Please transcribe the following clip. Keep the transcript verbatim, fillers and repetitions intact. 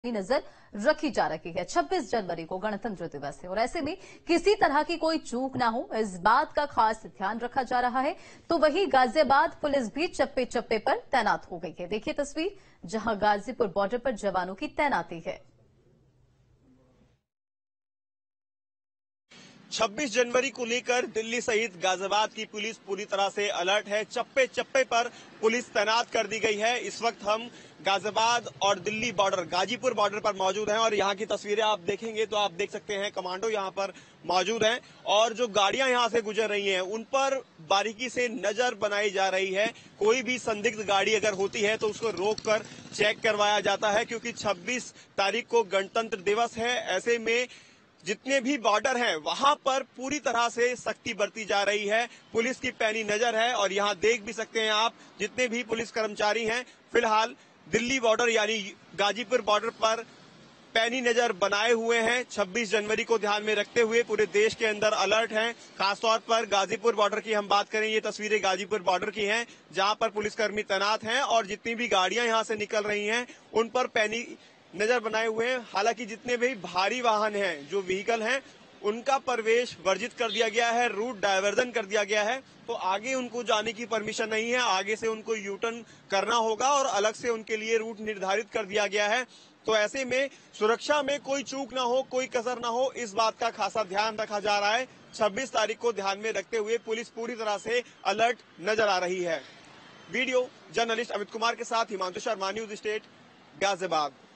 नजर रखी जा रही है। छब्बीस जनवरी को गणतंत्र दिवस है और ऐसे में किसी तरह की कोई चूक ना हो, इस बात का खास ध्यान रखा जा रहा है। तो वहीं गाजियाबाद पुलिस भी चप्पे चप्पे पर तैनात हो गई है। देखिए तस्वीर, जहां गाजीपुर बॉर्डर पर जवानों की तैनाती है। छब्बीस जनवरी को लेकर दिल्ली सहित गाजियाबाद की पुलिस पूरी तरह से अलर्ट है। चप्पे चप्पे पर पुलिस तैनात कर दी गई है। इस वक्त हम गाजियाबाद और दिल्ली बॉर्डर, गाजीपुर बॉर्डर पर मौजूद हैं और यहाँ की तस्वीरें आप देखेंगे तो आप देख सकते हैं कमांडो यहाँ पर मौजूद हैं और जो गाड़ियां यहाँ से गुजर रही हैं उन पर बारीकी से नजर बनाई जा रही है। कोई भी संदिग्ध गाड़ी अगर होती है तो उसको रोककर चेक करवाया जाता है, क्योंकि छब्बीस तारीख को गणतंत्र दिवस है। ऐसे में जितने भी बॉर्डर हैं वहां पर पूरी तरह से सख्ती बरती जा रही है। पुलिस की पैनी नजर है और यहां देख भी सकते हैं आप, जितने भी पुलिस कर्मचारी हैं फिलहाल दिल्ली बॉर्डर यानी गाजीपुर बॉर्डर पर पैनी नजर बनाए हुए हैं। छब्बीस जनवरी को ध्यान में रखते हुए पूरे देश के अंदर अलर्ट हैं। खासतौर पर गाजीपुर बॉर्डर की हम बात करें, ये तस्वीरें गाजीपुर बॉर्डर की हैं जहां पर पुलिसकर्मी तैनात हैं और जितनी भी गाड़ियां यहां से निकल रही हैं उन पर पैनी नजर बनाए हुए हैं। हालांकि जितने भी भारी वाहन हैं, जो व्हीकल हैं, उनका प्रवेश वर्जित कर दिया गया है, रूट डायवर्जन कर दिया गया है, तो आगे उनको जाने की परमिशन नहीं है। आगे से उनको यू टर्न करना होगा और अलग से उनके लिए रूट निर्धारित कर दिया गया है। तो ऐसे में सुरक्षा में कोई चूक ना हो, कोई कसर ना हो, इस बात का खासा ध्यान रखा जा रहा है। छब्बीस तारीख को ध्यान में रखते हुए पुलिस पूरी तरह से अलर्ट नजर आ रही है। वीडियो जर्नलिस्ट अमित कुमार के साथ हिमांशु शर्मा, न्यूज स्टेट, गाजियाबाद।